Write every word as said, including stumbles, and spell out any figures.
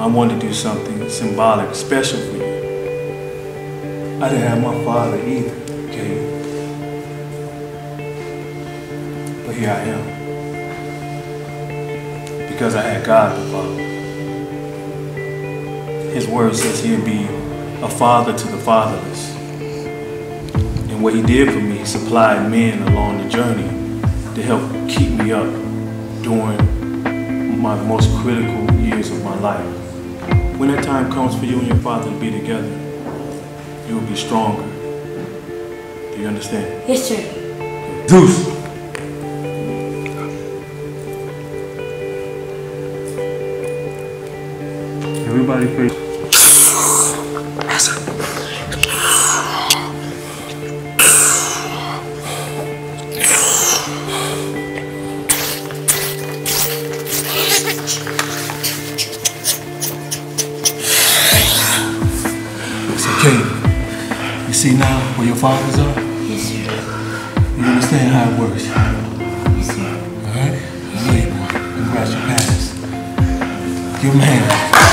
I wanted to do something symbolic, special for you. I didn't have my father either, okay? But here I am. Because I had God the Father. His word says he'll be a father to the fatherless. And what he did for me, he supplied men along the journey to help keep me up during my most critical years of my life. When that time comes for you and your father to be together, you will be stronger. Do you understand? Yes, sir. Deuce! Everybody face. It's okay. You see now where your fathers are? Yes, sir. You understand how it works? Yes, sir. Alright? I love you, boy. Congrats, you passed. Give him a hand.